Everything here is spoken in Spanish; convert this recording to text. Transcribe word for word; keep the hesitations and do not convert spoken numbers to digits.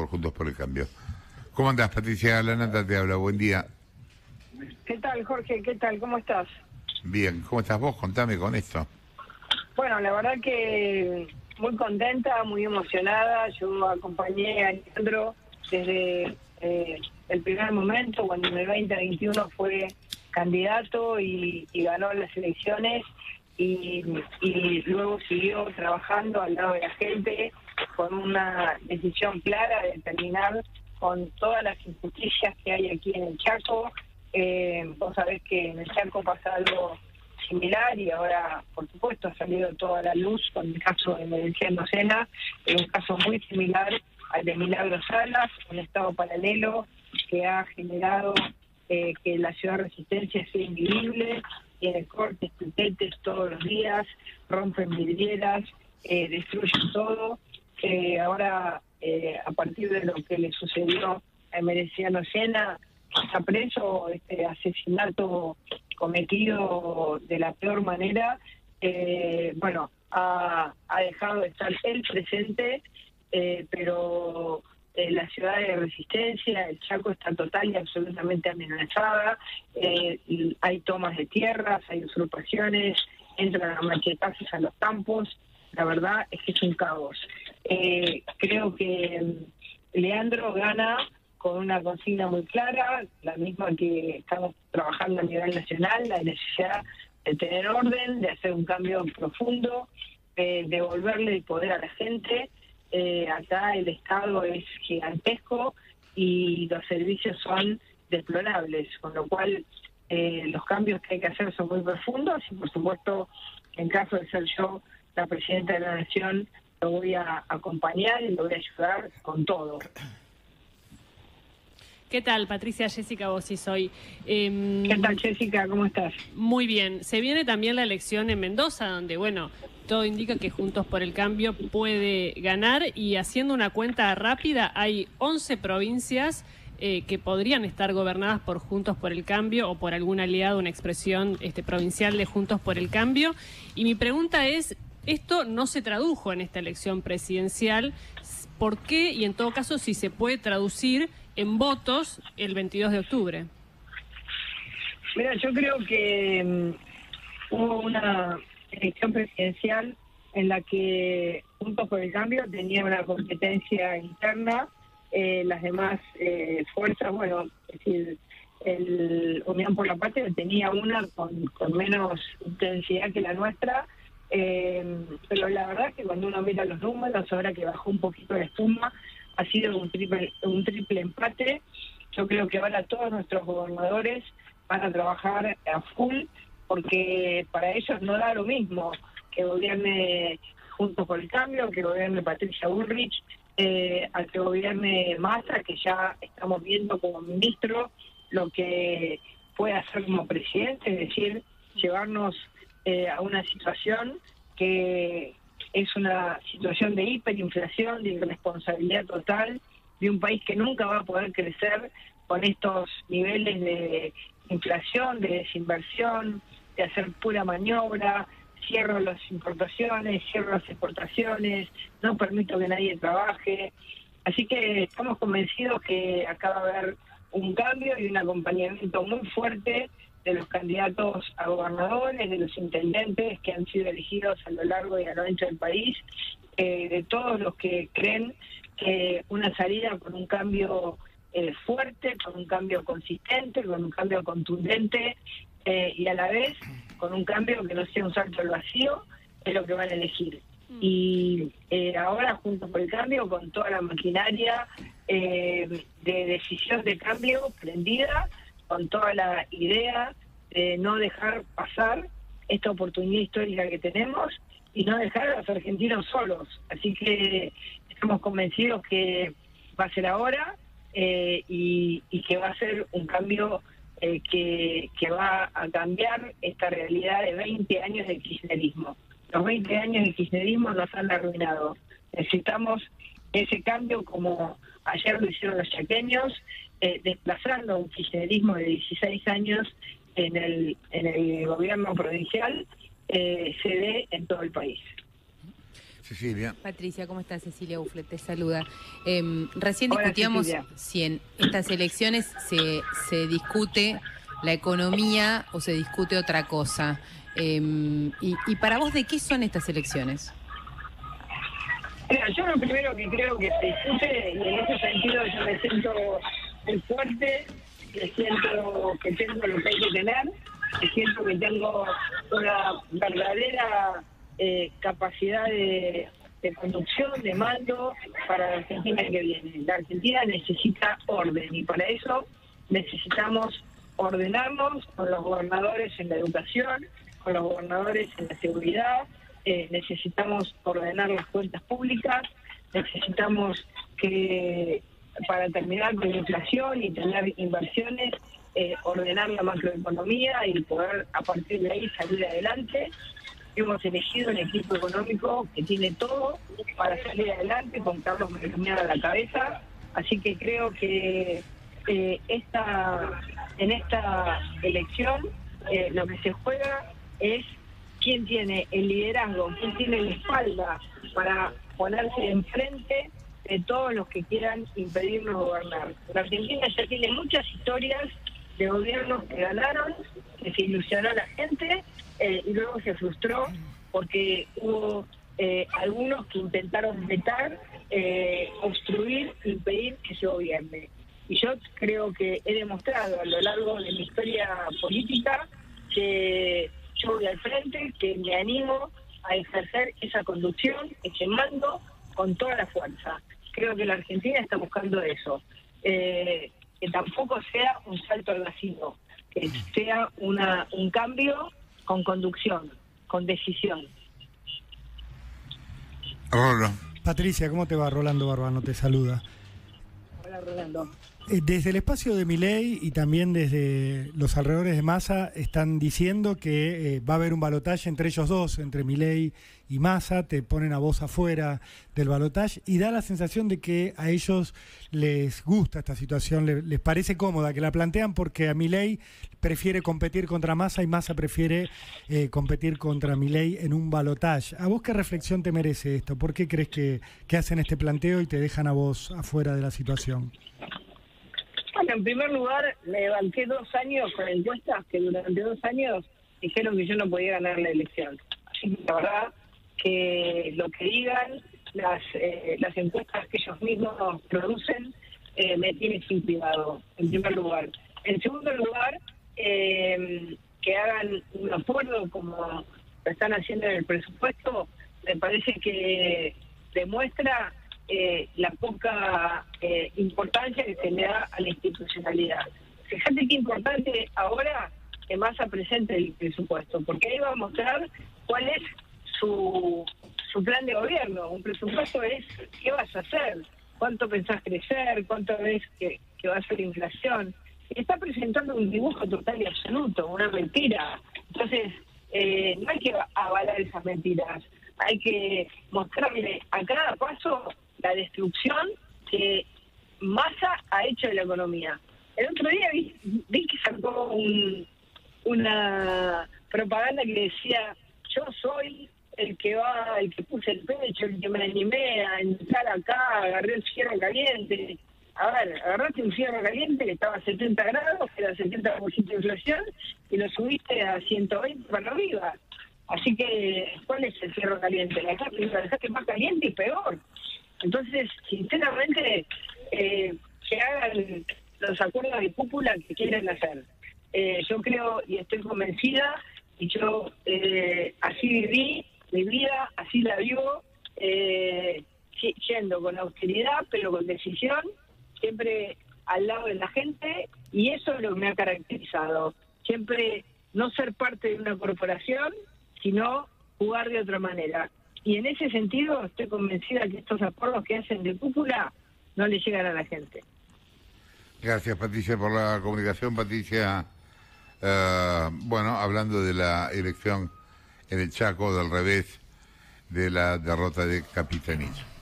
por Juntos por el Cambio. ¿Cómo andás, Patricia? La Nata te habla, buen día. ¿Qué tal, Jorge? ¿Qué tal? ¿Cómo estás? Bien, ¿cómo estás vos? Contame con esto. Bueno, la verdad que muy contenta, muy emocionada. Yo acompañé a Leandro desde eh, el primer momento, cuando en el veinte veintiuno fue candidato y, y ganó las elecciones, y, y luego siguió trabajando al lado de la gente con una decisión clara de terminar con todas las injusticias que hay aquí en el Chaco. Eh, vos sabés que en el Chaco pasa algo similar y ahora, por supuesto, ha salido toda la luz con el caso de Emereciano Sena, es un caso muy similar al de Milagro Salas, un estado paralelo que ha generado eh, que la ciudad de Resistencia sea invivible, tiene cortes, piquetes todos los días, rompen vidrieras, eh, destruyen todo. Eh, ahora, eh, a partir de lo que le sucedió a Emereciano Sena, está preso, este asesinato cometido de la peor manera, eh, bueno, ha, ha dejado de estar él presente, eh, pero eh, la ciudad de Resistencia, el Chaco, está total y absolutamente amenazada. Eh, hay tomas de tierras, hay usurpaciones, entran a machetazos a los campos. La verdad es que es un caos. Eh, creo que Leandro gana con una consigna muy clara, la misma que estamos trabajando a nivel nacional, la necesidad de tener orden, de hacer un cambio profundo, de devolverle el poder a la gente. Eh, acá el Estado es gigantesco y los servicios son deplorables, con lo cual eh, los cambios que hay que hacer son muy profundos y, por supuesto, en caso de ser yo la presidenta de la Nación, lo voy a acompañar y lo voy a ayudar con todo. ¿Qué tal, Patricia? Jessica Bossi soy. Eh, ¿Qué tal, Jessica? ¿Cómo estás? Muy bien. Se viene también la elección en Mendoza, donde, bueno, todo indica que Juntos por el Cambio puede ganar, y haciendo una cuenta rápida, hay once provincias eh, que podrían estar gobernadas por Juntos por el Cambio o por algún aliado, una expresión este, provincial de Juntos por el Cambio. Y mi pregunta es, esto no se tradujo en esta elección presidencial, ¿por qué? Y en todo caso, si se puede traducir en votos el veintidós de octubre. Mira, yo creo que um, hubo una elección presidencial en la que Juntos por el Cambio tenía una competencia interna, eh, las demás eh, fuerzas, bueno, es decir, el Unión por la Patria tenía una con, con menos intensidad que la nuestra, eh, pero la verdad es que cuando uno mira los números, ahora que bajó un poquito la espuma, ha sido un triple, un triple empate. Yo creo que ahora todos nuestros gobernadores van a trabajar a full, porque para ellos no da lo mismo que gobierne Juntos por el Cambio, que gobierne Patricia Bullrich, eh, a que gobierne Massa, que ya estamos viendo como ministro lo que puede hacer como presidente, es decir, llevarnos eh, a una situación que es una situación de hiperinflación, de irresponsabilidad total, de un país que nunca va a poder crecer con estos niveles de inflación, de desinversión, de hacer pura maniobra, cierro las importaciones, cierro las exportaciones, no permito que nadie trabaje. Así que estamos convencidos que acá va a haber un cambio y un acompañamiento muy fuerte de los candidatos a gobernadores, de los intendentes que han sido elegidos a lo largo y a lo ancho del país, eh, de todos los que creen que una salida con un cambio eh, fuerte, con un cambio consistente, con un cambio contundente eh, y a la vez con un cambio que no sea un salto al vacío, es lo que van a elegir. Mm. Y eh, ahora, Juntos por el Cambio, con toda la maquinaria eh, de decisión de cambio prendida, con toda la idea de no dejar pasar esta oportunidad histórica que tenemos y no dejar a los argentinos solos. Así que estamos convencidos que va a ser ahora eh, y, y que va a ser un cambio eh, que, que va a cambiar esta realidad de veinte años de kirchnerismo. Los veinte años de kirchnerismo nos han arruinado. Necesitamos ese cambio como ayer lo hicieron los chaqueños, eh, desplazando un kirchnerismo de dieciséis años en el, en el gobierno provincial, eh, se dé en todo el país. Cecilia. Patricia, ¿cómo estás? Cecilia Uflet te saluda. Eh, recién Hola, discutíamos Cecilia. si en estas elecciones se, se discute la economía o se discute otra cosa. Eh, y, y para vos, ¿de qué son estas elecciones? Mira, yo lo primero que creo que se discute, y en ese sentido yo me siento muy fuerte, me siento que tengo lo que hay que tener, me siento que tengo una verdadera eh, capacidad de, de conducción, de mando para la Argentina que viene. La Argentina necesita orden y para eso necesitamos ordenarnos con los gobernadores en la educación, con los gobernadores en la seguridad. Eh, necesitamos ordenar las cuentas públicas, necesitamos que, para terminar con la inflación y tener inversiones, eh, ordenar la macroeconomía y poder a partir de ahí salir adelante. Hemos elegido un equipo económico que tiene todo para salir adelante, con Carlos Menem a la cabeza, así que creo que eh, esta, en esta elección eh, lo que se juega es quién tiene el liderazgo, quién tiene la espalda para ponerse enfrente de todos los que quieran impedirnos gobernar. La Argentina ya tiene muchas historias de gobiernos que ganaron, que se ilusionó a la gente eh, y luego se frustró porque hubo eh, algunos que intentaron vetar, eh, obstruir, impedir que se gobierne. Y yo creo que he demostrado a lo largo de mi historia política que yo voy al frente, que me animo a ejercer esa conducción, ese mando, con toda la fuerza. Creo que la Argentina está buscando eso. Eh, que tampoco sea un salto al vacío, que sea una un cambio con conducción, con decisión. Rolo. Patricia, ¿cómo te va? Rolando Barbano te saluda. Hola, Rolando. Eh, Desde el espacio de Milei y también desde los alrededores de Massa están diciendo que eh, va a haber un balotaje entre ellos dos, entre Milei y Massa, te ponen a vos afuera del balotaje y da la sensación de que a ellos les gusta esta situación, les, les parece cómoda, que la plantean porque a Milei prefiere competir contra Massa y Massa prefiere eh, competir contra Milei en un balotaje. ¿A vos qué reflexión te merece esto? ¿Por qué crees que, que hacen este planteo y te dejan a vos afuera de la situación? Bueno, en primer lugar, me banqué dos años con encuestas que durante dos años dijeron que yo no podía ganar la elección. Así que la verdad que lo que digan las eh, las encuestas que ellos mismos producen eh, me tiene sin cuidado, en primer lugar. En segundo lugar, eh, que hagan un acuerdo como lo están haciendo en el presupuesto, me parece que demuestra Eh, la poca eh, importancia que se le da a la institucionalidad. Fíjate qué importante ahora que Massa presente el presupuesto, porque ahí va a mostrar cuál es su, su plan de gobierno. Un presupuesto es qué vas a hacer, cuánto pensás crecer, cuánto ves que, que va a ser inflación. Y está presentando un dibujo total y absoluto, una mentira. Entonces, eh, no hay que avalar esas mentiras, hay que mostrarle a cada paso la destrucción que Massa ha hecho de la economía. El otro día vi, vi que sacó un, una propaganda que decía: yo soy el que va, el que puse el pecho, el que me animé a entrar acá, agarré el fierro caliente. A ver, agarraste un fierro caliente que estaba a setenta grados, que era setenta por ciento de inflación, y lo subiste a ciento veinte para arriba. Así que, ¿cuál es el fierro caliente? La dejaste más caliente y peor. Entonces, sinceramente, eh, que hagan los acuerdos de cúpula que quieren hacer. Eh, yo creo y estoy convencida, y yo eh, así viví mi vida, así la vivo, eh, yendo con austeridad, pero con decisión, siempre al lado de la gente, y eso es lo que me ha caracterizado. Siempre no ser parte de una corporación, sino jugar de otra manera. Y en ese sentido estoy convencida que estos acuerdos que hacen de cúpula no le llegan a la gente. Gracias, Patricia, por la comunicación. Patricia, eh, bueno, hablando de la elección en el Chaco, del revés de la derrota de Capitanich.